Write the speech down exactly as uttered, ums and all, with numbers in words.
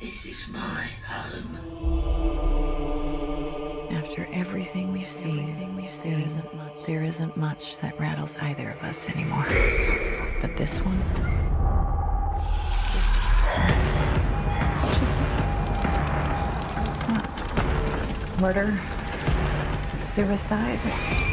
This is my Harlem. After everything we've seen, everything we've seen, there isn't much, there isn't much that rattles either of us anymore. But this one, just, it's not murder, suicide.